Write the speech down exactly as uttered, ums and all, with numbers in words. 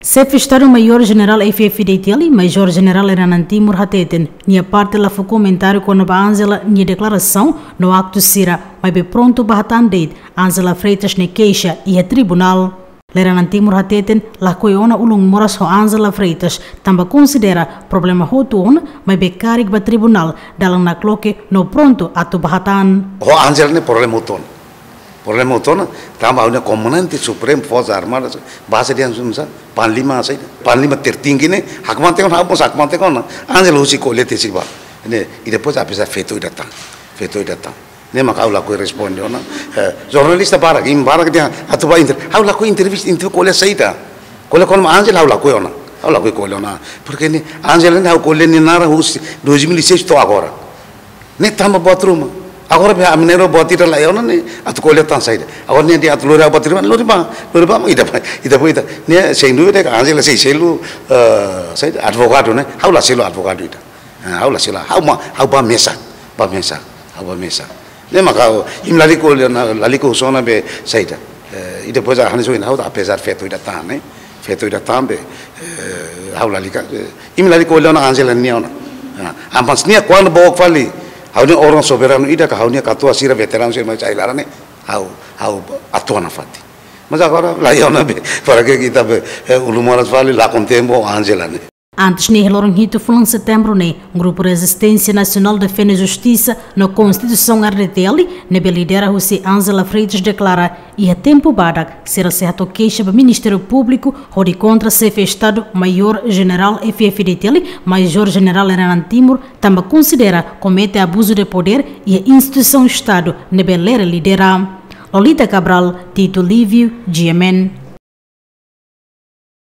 Chefe Estado Maior-General F F D T L, Major-General Renan Timur Hateten, nia parte lá foi comentário com a Angela, nia declaração no acto Sira, mas bem pronto para atender Angela Freitas ne queixa e a tribunal. Renan Timur Hateten, lá coiona ulung moras ho Angela Freitas, também considera problema hotuon, mas bem carig ba tribunal, dalang na cloque no pronto atu bahatan. Ho Angela ne problema hotuon. Problema utona, tambah ada Komandante Supreme Força Armada, bahasa dia sunsa, panlima saja, panlima tertinggi ni, hakmat tekon, hapus hakmat tekon, Angela usi kolej tesi bah, ini, ini pun apa sah veto datang, veto datang, ini maka aku lakukan respon dia, na, jurnalis barak, im barak dia, atau bah inter, aku lakukan interview, interview kolej saja, kolej kolej Angela aku lakukan, aku lakukan kolej na, porque ini Angela ni aku kolej ni nara usi, dua ribu seis tu agora, ni tambah buat rumah. Agora be amnero botira la yona ni atu koleh tan saide agora ni dia atu lora botira lori ba lori ba ida ba ida ba ida ni sendu de Angela sei selu saide advogado ne haula selu advogado ida haula selu hau ma hau ba mesa ba mesa hau ba mesa ne maka im lali ko lali ko sona be saide ida poja hani so ina hau apesar feto ida tan ne feto ida tan be haula lika im lali ko lona Angela ni ona ampas ni kwano bok fali Haunya orang soberano ida ka haunya katua sira veteran sira macam ilara ne hau hau atua nafati mas agora lá eu não be para que kita be ulumaras vale lá com tempo Angela ne. Antes ne helorong hito fulan setembro ne grupo Resistência Nacional Defende Justiça no Constituição R D T L ne be lidera José Angela Freitas declara e a tempo badak será certo queixa do Ministério Público hori contra chefe Estado Maior General F F D T L Major General Renan Timur também considera comete abuso de poder e a instituição Estado ne be lidera. Lolita Cabral, Tito Lívio, G M N.